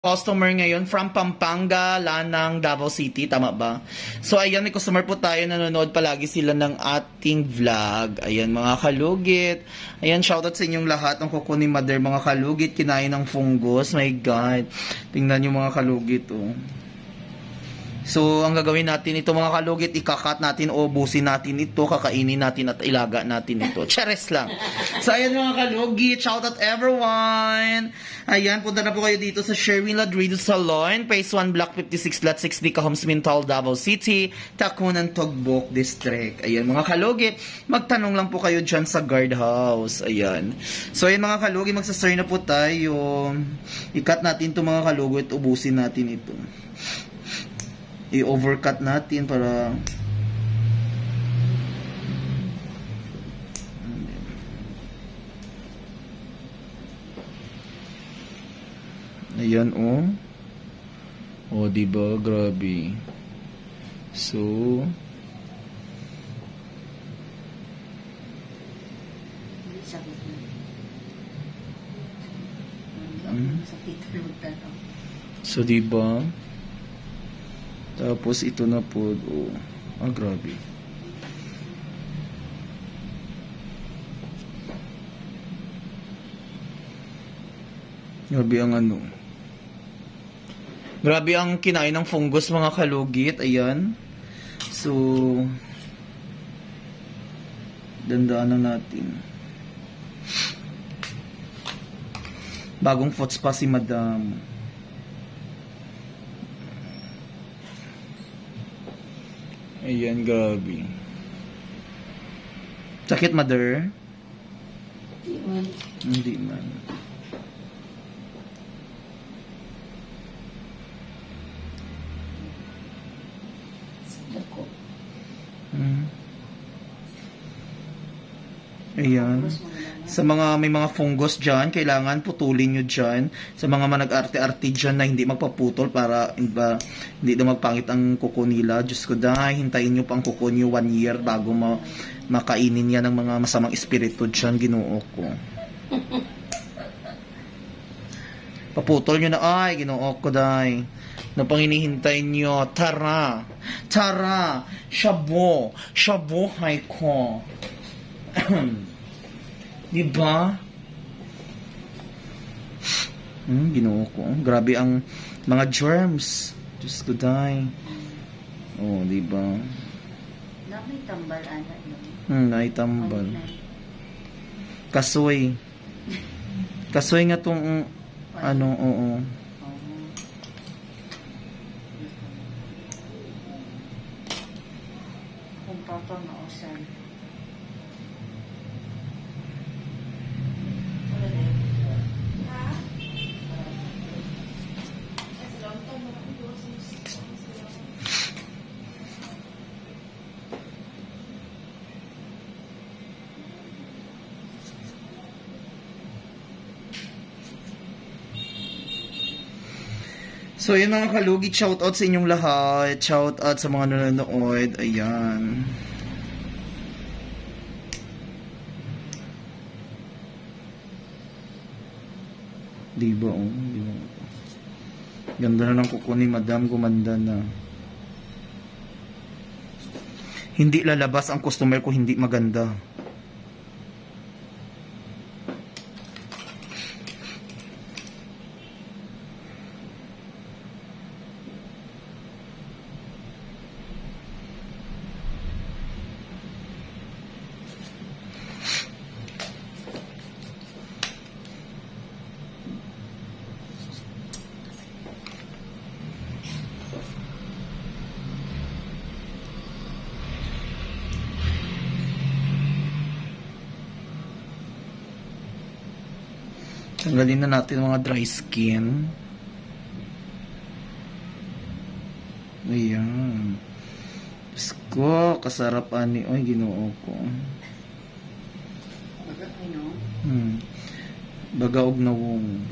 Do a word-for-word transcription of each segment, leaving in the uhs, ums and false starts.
Customer ngayon from Pampanga, Lanang, Davao City, tama ba? So ayan, may customer po tayo, nanonood palagi sila ng ating vlog. Ayan mga kalugit. Ayan, shoutout sa inyong lahat ng kuko ni Mother, mga kalugit, kinain ng fungus. My God. Tingnan yung mga kalugit, oh. So, ang gagawin natin ito mga kalugit, ikakat natin o ubusin natin ito, kakainin natin at ilaga natin ito. Chares lang. So, ayan mga kalugit, shout out everyone! Ayan, punta na po kayo dito sa Sherwin Ladrido Salon, Phase one, Block fifty-six, Lot six D, Cahoms, Mintal, Davao City, Tacunan, Togbok District. Ayan mga kalugit, magtanong lang po kayo dyan sa guardhouse. Ayan. So, ayan mga kalugit, magsasar na po tayo. Ikat natin ito mga kalugit, ubusin natin ito. I-overcut natin para ayan, oh. Oh, diba? Grabe. So So, diba? Tapos ito na po, oh, ah, grabe. Grabe ang ano. Grabe ang kinain ng fungus mga kalugit, ayan. So, dandaan na natin. Bagong fots pa si Madam. Ayan, grabe. Sakit, Mother? Hindi man. Hindi man. Dako. Hmm. Ayan. Sa mga may mga fungus dyan, kailangan putulin nyo dyan. Sa mga manag-arte-arte dyan na hindi magpaputol para iba, hindi na magpangit ang kuko nila. Diyos ko dahil, hintayin nyo pang kuko nyo one year bago ma makainin yan ng mga masamang espiritu dyan, Ginoo ko. Paputol nyo na, ay, Ginoo ko dahil. Na pang hinihintay nyo, tara, tara, shabo, shabuhay ko. Diba? Hmm, Ginoo ko. Grabe ang mga germs. Diyos ko dahil. Oh, diba? Nakay tambal, anak yun. Hmm, naitambal. Kasoy. Kasoy nga tong, ano, oo. Kung papa mausan. So, yun mga kalugit, shoutout sa inyong lahat. Shoutout sa mga nanonood. Ayan. Diba, oh? Diba? Ganda na ng kuko ni Madam, gumanda na. Hindi lalabas ang customer ko hindi maganda. Tanggalin na natin mga dry skin. Ayan. Diyos ko, kasarap ani. Ay, Ginoo ko. Hmm. Bagaog na wong.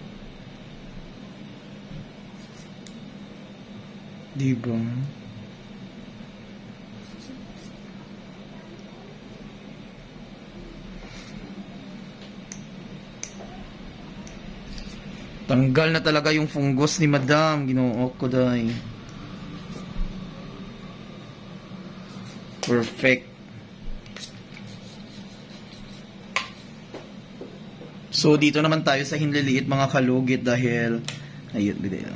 Diba? Tanggal na talaga yung fungus ni Madam. Ginoo ko day. Perfect. So, dito naman tayo sa hinliliit mga kalugit dahil ayun, bidaya.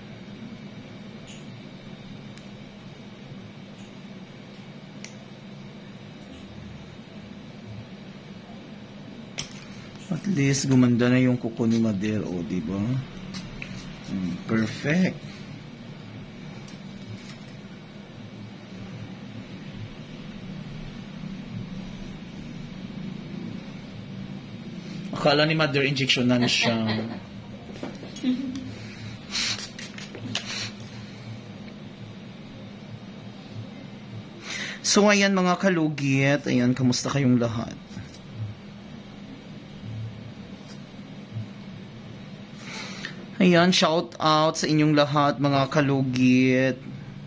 At least, gumanda na yung kuko ni Madel. O, diba? Hmm, perfect. Akala ni Mother injectionan siya. So, ayan mga kalugit. Ayan, kamusta kayong lahat? Ayan, shout out sa inyong lahat mga kalugit.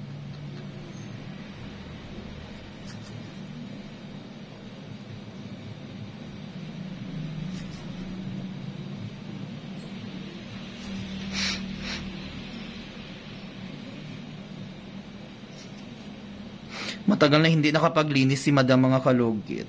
Matagal na hindi nakapaglinis si Madam mga kalugit.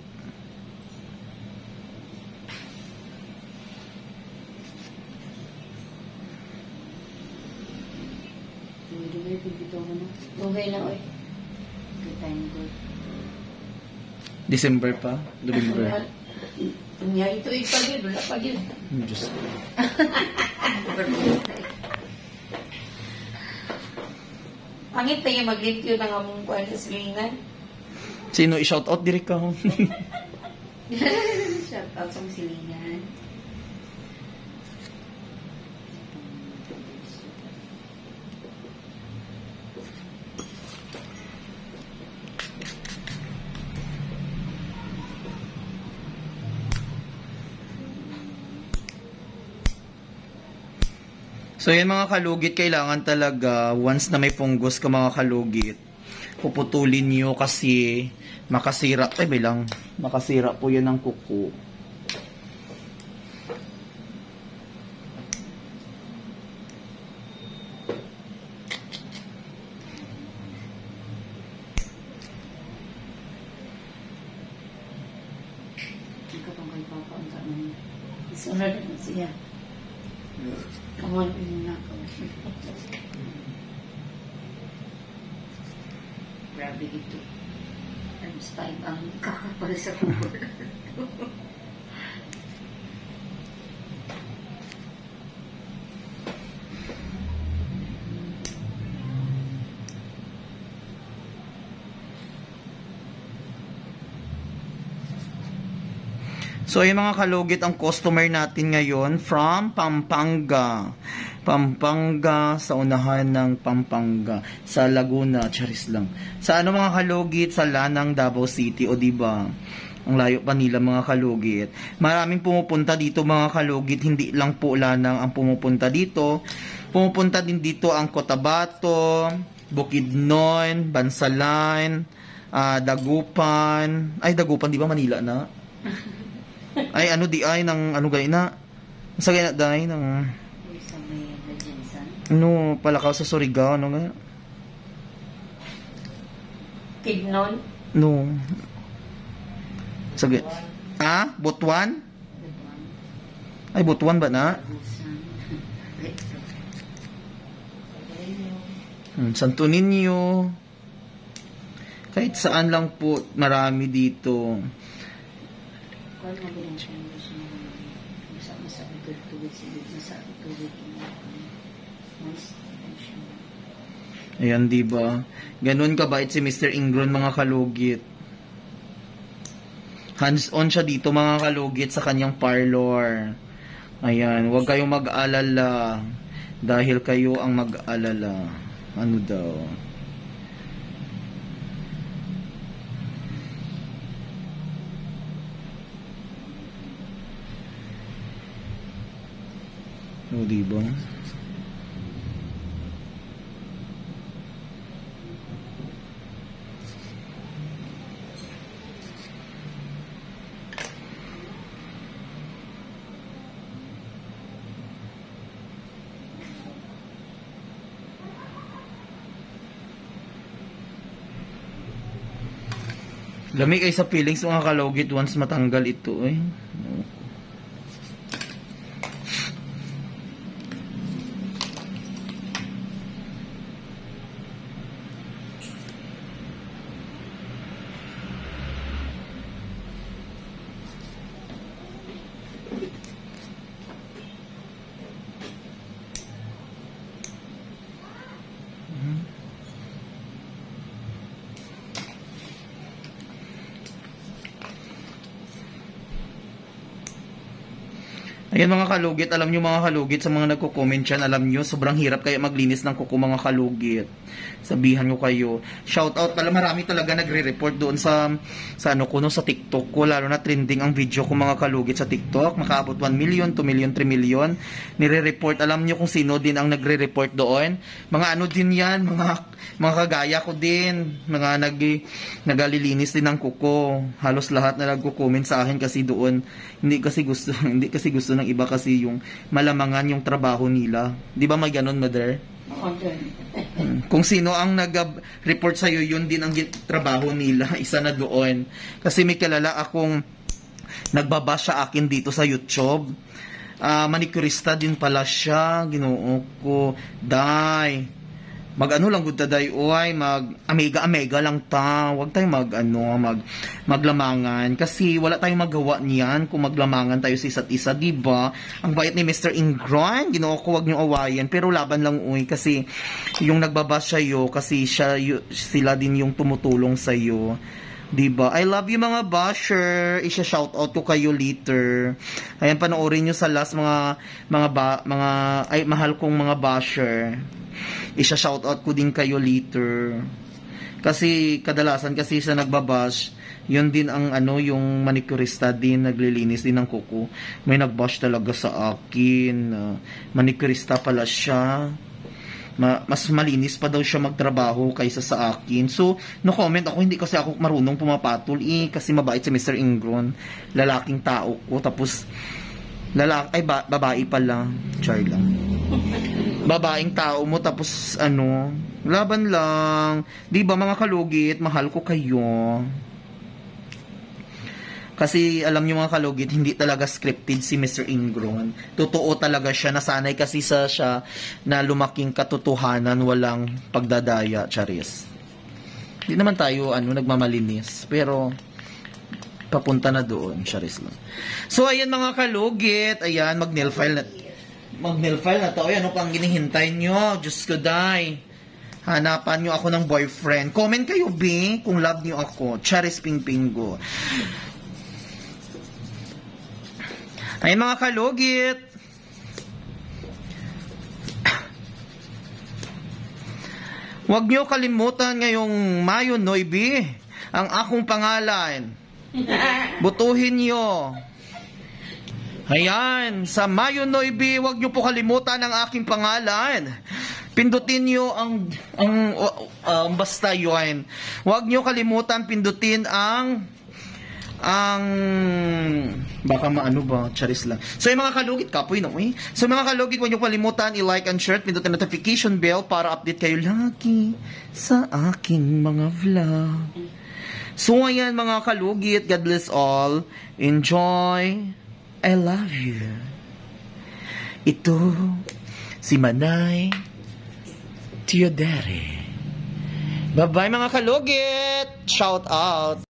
Okay lang, oy. Good time, good. December pa? November? Nga, ito ipagil, wala pagil. Diyos ko. Pangit tayo mag-limpyo ng among kuwan sa silingan. Sino i-shout out direct ka? Shout out sa silingan. So yan mga kalugit, kailangan talaga once na may fungus ka mga kalugit, puputulin nyo kasi makasira, ay bilang, makasira po yan ng kuko. Ikaw pang kay Papa ang tanong. Isunod na siya. Come on, na. Grabe ito. Times five ang kakapal sa kuko. So, yung mga kalugit, ang customer natin ngayon from Pampanga. Pampanga, sa unahan ng Pampanga. Sa Laguna, charis lang. Sa ano mga kalugit? Sa Lanang, Davao City. O diba? Ang layo pa nila mga kalugit. Maraming pumupunta dito mga kalugit. Hindi lang po Lanang ang pumupunta dito. Pumupunta din dito ang Cotabato, Bukidnon, Bansalan, uh, Dagupan. Ay, Dagupan, di ba Manila na? Ay, ano di ay, ng ano gay na? Sa gay na day, ng... Sa may Jensen. Ano, palakaw sa Surigao, ano nga? Kidnon. No. Sa gay... Ah? Butuan? Ay, Butuan ba na? Hmm, Santo Niño. Kahit saan lang po, marami dito. Kung ano ba yung siya yung gusto mo masama sa tugod silid na sa tugod mas siya. Ayan, diba? Ganun kabait si Mister Ingron mga kalugit. Hands-on siya dito mga kalugit sa kanyang parlor. Ayan, huwag kayong mag-alala. Dahil kayo ang mag-alala. Ano daw? O, diba? Lamig ay sa feelings mga kalugit once matanggal ito eh. Ayan mga kalugit, alam nyo mga kalugit, sa mga nagko-comment dyan, alam nyo, sobrang hirap kaya maglinis ng kuko mga kalugit. Sabihan ko kayo. Shout out pala, marami talaga nagre-report doon sa, sa ano ko, no, sa TikTok ko, lalo na trending ang video ko mga kalugit sa TikTok. Makaabot one million, two million, three million. Nire-report, alam nyo kung sino din ang nagre-report doon. Mga ano din yan, mga, mga kagaya ko din, mga nag, nagalilinis din ng kuko. Halos lahat na nagko-comment sa akin kasi doon, hindi kasi gusto, hindi kasi gusto ng iba kasi yung malamangan yung trabaho nila. Di ba may ganun, mother? Kung sino ang nag-report sa'yo, yun din ang trabaho nila. Isa na doon. Kasi may kilala akong nagbaba siya akin dito sa YouTube. Uh, manicurista din pala siya. Ginoo ko. Day. Mag-ano lang gud taday oy, mag amega-amega lang ta. Huwag tayong mag-ano, mag maglamangan kasi wala tayong magawa niyan kung maglamangan tayo sa isa't isa, di ba? Ang bait ni Mister Ingron, ginoo ko wag niyo awayan, pero laban lang uy kasi yung nagbabas sa iyo kasi siya y- sila din yung tumutulong sa iyo. Diba? I love you mga basher. Isha-shout out ko kayo later. Ayan, panoorin nyo sa last mga mga ba, mga ay mahal kong mga basher. Isha-shout out ko din kayo later. Kasi kadalasan kasi sa nagbabash, yun din ang ano yung manicurista din, naglilinis din ng kuko. May nagbash talaga sa akin. Uh, manicurista pala siya. Ma mas malinis pa daw siya magtrabaho kaysa sa akin. So, no comment ako, hindi kasi ako marunong pumapatol eh, kasi mabait si Mister Ingron. Lalaking tao ko, tapos lalaki, ay ba, babae pala. Char lang. Babaeng tao mo, tapos ano, laban lang. Di ba mga kalugit, mahal ko kayo. Kasi alam niyo mga kalugit, hindi talaga scripted si Mister Ingron. Totoo talaga siya, nasanay kasi sa siya na lumaking katotohanan, walang pagdadaya, charis. Hindi naman tayo ano nagmamalinis, pero papunta na doon, charis lang. So ayan mga kalugit, ayan mag-nail file na mag-nail file na to. Ayan, ano pang ginihintay nyo? Diyos ko, day. Hanapan nyo ako ng boyfriend. Comment kayo, B, kung love nyo ako. Charis Pingpingo. Ayun mga kalugit. Huwag niyo kalimutan ngayong Mayo Noybi ang akong pangalan. Butuhin niyo. Ayan, sa Mayo Noybi, huwag niyo po kalimutan ang aking pangalan. Pindutin niyo ang ang uh, um, basta yun. Huwag niyo kalimutan pindutin ang ang baka maano ba, charis lang. So yung mga kalugit, kapoy no eh. So mga kalugit, huwag niyo kalimutan i-like and share, pindutin ang notification bell para update kayo lagi sa aking mga vlog. So ayan mga kalugit, God bless all. Enjoy. I love you. Ito si Manay Teodere. Bye bye mga kalugit. Shout out.